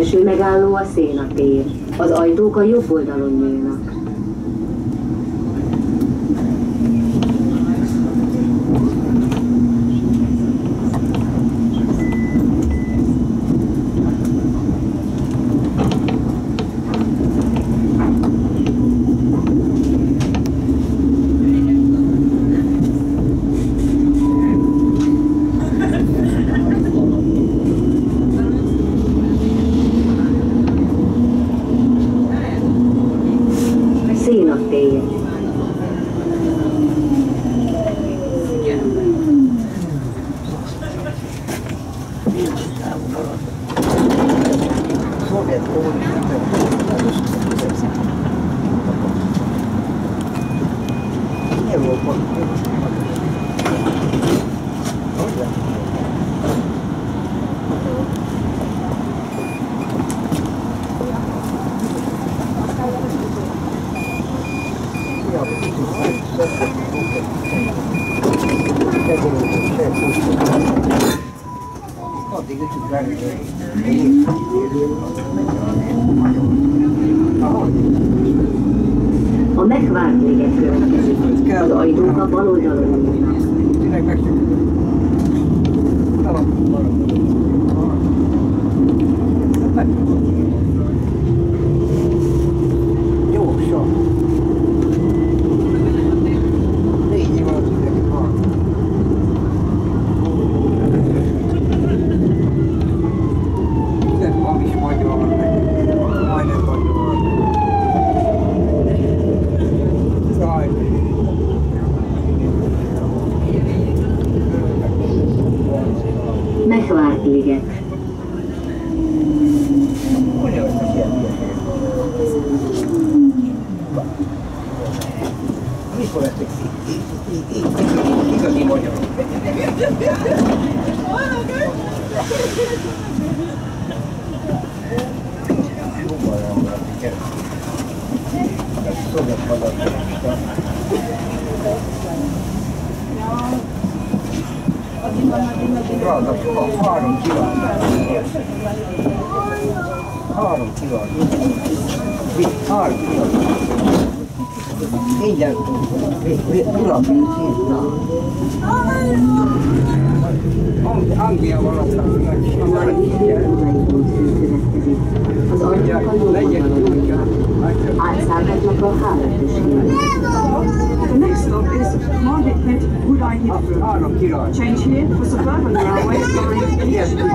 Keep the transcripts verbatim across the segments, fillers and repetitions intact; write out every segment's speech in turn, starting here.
Első megálló a Széna tér. Az ajtók a jobb oldalon nyílnak. A megvárt liget következik. Az ajtók a bal oldalon nyílnak. Jó, sok. Négy van az idegi van. Nem, van is magyar, majdnem magyar. Jaj. Megvárt liget. Hogy az a kérdés? Mikor leszek igazi magyarok? Jobban elmaradik el. Szobott magadista. Ráadásul három kiló. Három kiló. Három kiló. Ingyen pillanatban szívtam. Angliában aztán meg Az ajtók a jobb oldalon nyílnak. Átszállhatnak a hármas hídon. The next stop is Market Pit, Woodeye Heathrow. három kiló. Change here for Suburban Railway going east to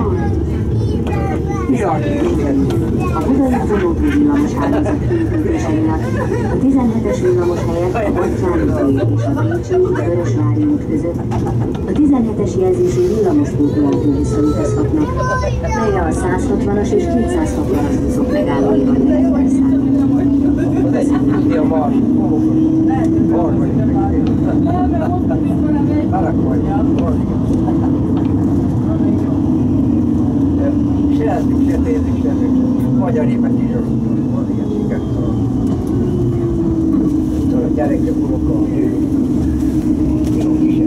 A budai vonódú villamos hálózat kiépítéseinek a tizenhetes villamos helyett a Batyáni tér és a Bécsi Vörösvári út között a tizenhetes jelzésű villamosfordulótól visszautazhatnak, melyre a száz hatvanas és kétszázhatvanas buszok megállóival lehet elszállni. Ja, van. Van, vagy. Alak vagy. Se látszik, se tézik, se magyar évet írjuk. Van ilyen siker. Tudod, a gyerekek unokkal élünk. Jó kisebb.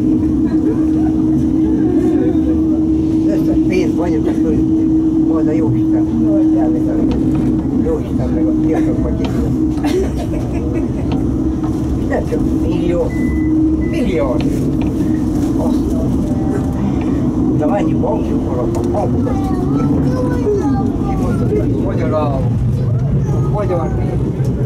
Összes pénz vagyok, azt mondjuk, majd a Jóisten. Jóisten meg a fiatalokban kívül. Nem csak millió, milliárd. De mennyi bankjuk vannak a bankokat? Kimondtad, hogy magyar állam, magyar nép.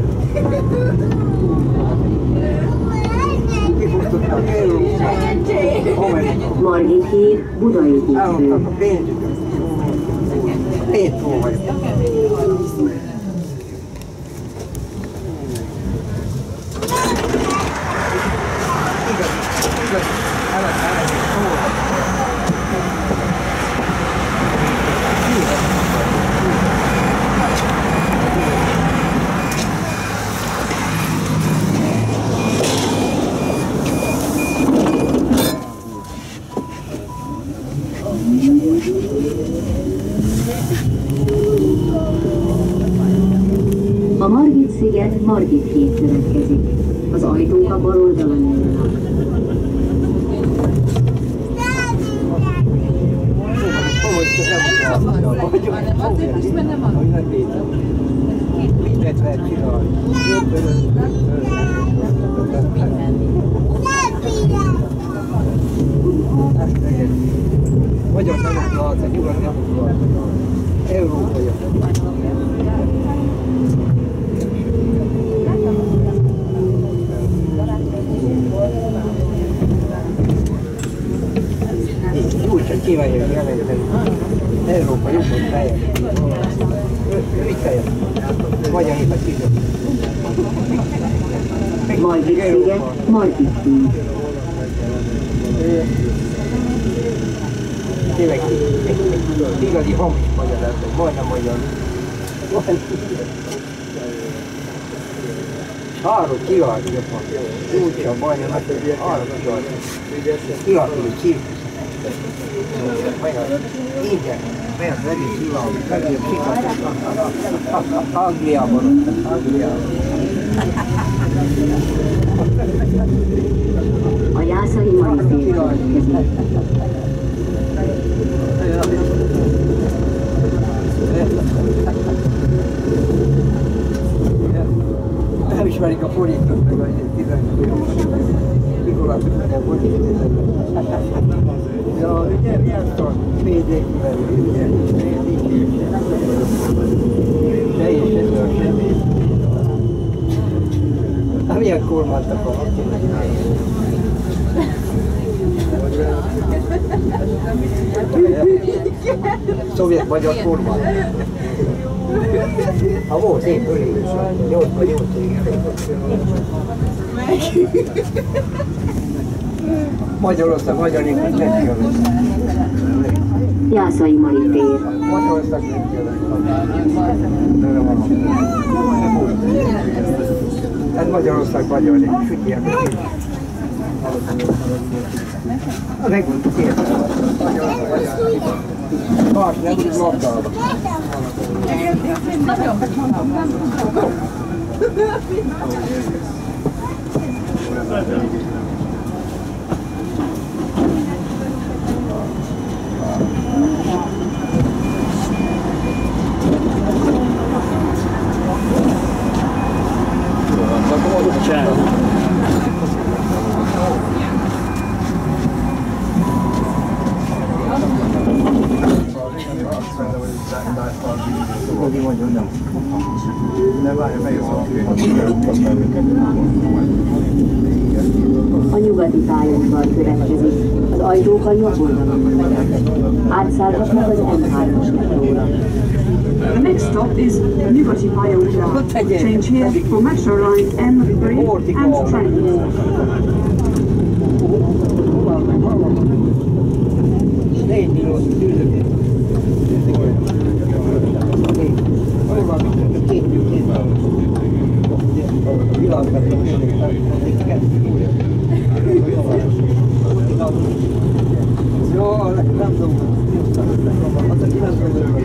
Kifosztották Európát, Amerikát. Margit híd, budai hídfő. Elmondták a pénzüket. Pénztól vagyok. A Margit-sziget Margit híd következik. Az ajtók a bal oldalon nyílnak. Hol vagy te? Azért most benne van. Mindent lehet csinálni. Magyar demokrata, nyugat demokrata, európai. Úgy csak kívánják jelenteni. Európa jobbos helyen. Mit helyen? Magyar népet kívül. Margit sziget, Margit híd. Tényleg igazi hamis magyar lett, majdnem magyar. Három kivált jobban. Úgy sem majdnem, három kivált. Kivált, hogy cirkusz. Igen, mert az egész világ, legjobb sikat Angliában, Angliában. A jászai Maritér következik. Nem ismerik a forintot, meg a tizenkettőt. Mikor láttuk, hogy nem volt ja, ugye milyen szor? Fédékben, ugye? Teljesen a semmi. Milyen kormánytak a szovjet-magyar kormány. Ha volt épp ölés, nyolcban nyolc égen. Magyarország, magyar népet nem kell. Jászai Maritér. Magyarország nem kell. Ez Magyarország magyar nép, figyelj. Megmondtuk én. Más nem úgy labdálva. A nyugati pályaudvar következik. Az ajtók a jobb oldalon. Átszállhatnak az M hármas metróra. The next stop is Nyugati pályaudvar. Change here for Metro Line M three and trains. Jó, nem tudom. Az a kilencvenöt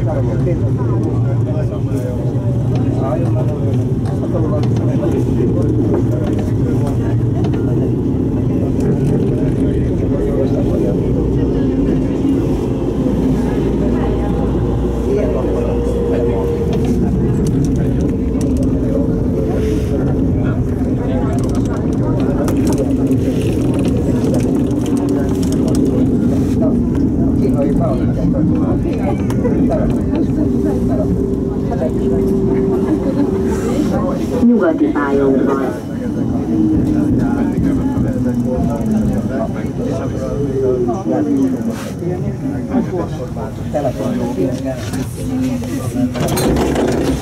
Nyugati pályaudvar. Telefonról